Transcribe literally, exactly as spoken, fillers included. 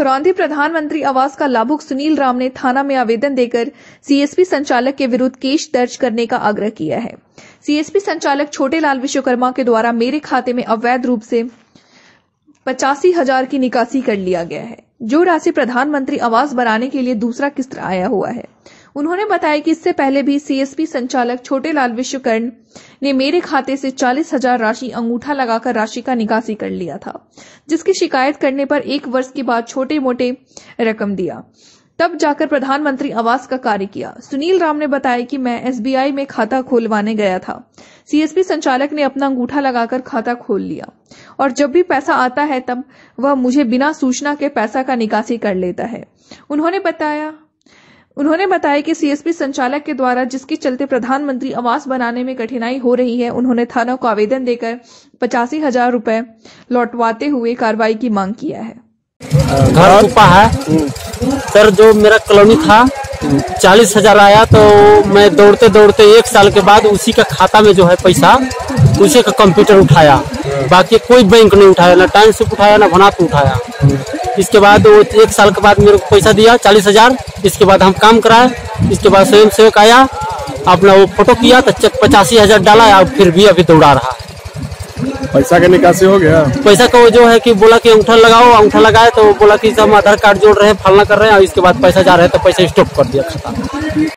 औरांधी प्रधानमंत्री आवास का लाभुक सुनील राम ने थाना में आवेदन देकर सीएसपी संचालक के विरुद्ध केस दर्ज करने का आग्रह किया है। सीएसपी संचालक छोटेलाल विश्वकर्मा के द्वारा मेरे खाते में अवैध रूप से पचासी हजार की निकासी कर लिया गया है, जो राशि प्रधानमंत्री आवास बनाने के लिए दूसरा किस्त आया हुआ है। उन्होंने बताया कि इससे पहले भी सीएसपी संचालक छोटेलाल विश्वकर्मा ने मेरे खाते से चालीस हजार राशि अंगूठा लगाकर राशि का निकासी कर लिया था, जिसकी शिकायत करने पर एक वर्ष के बाद छोटे मोटे रकम दिया, तब जाकर प्रधानमंत्री आवास का कार्य किया। सुनील राम ने बताया कि मैं एसबीआई में खाता खोलवाने गया था। सीएसपी संचालक ने अपना अंगूठा लगाकर खाता खोल लिया और जब भी पैसा आता है तब वह मुझे बिना सूचना के पैसा का निकासी कर लेता है। उन्होंने बताया उन्होंने बताया कि सीएसपी संचालक के द्वारा जिसके चलते प्रधानमंत्री आवास बनाने में कठिनाई हो रही है, उन्होंने थाना को आवेदन देकर पचासी हजार रुपए लौटवाते हुए कार्रवाई की मांग किया है। घर छुपा है सर, जो मेरा कॉलोनी था चालीस हजार आया, तो मैं दौड़ते दौड़ते एक साल के बाद उसी का खाता में जो है पैसा उसी का कंप्यूटर उठाया, बाकी कोई बैंक नहीं उठाया, ना टाइम से उठाया ना भनात उठाया। इसके बाद वो एक साल के बाद मेरे को पैसा दिया चालीस हजार। इसके बाद हम काम कराए, इसके बाद स्वयं सेवक आया, अपना वो फोटो किया तो चेक पचासी हजार डाला, और फिर भी अभी दौड़ा रहा है। पैसा का निकासी हो गया। पैसा का जो है कि बोला कि अंगूठा लगाओ, अंगूठा लगाए तो बोला कि हम आधार कार्ड जोड़ रहे हैं, फलना कर रहे हैं, और इसके बाद पैसा जा रहे हैं तो पैसा स्टॉप कर दिया खाता।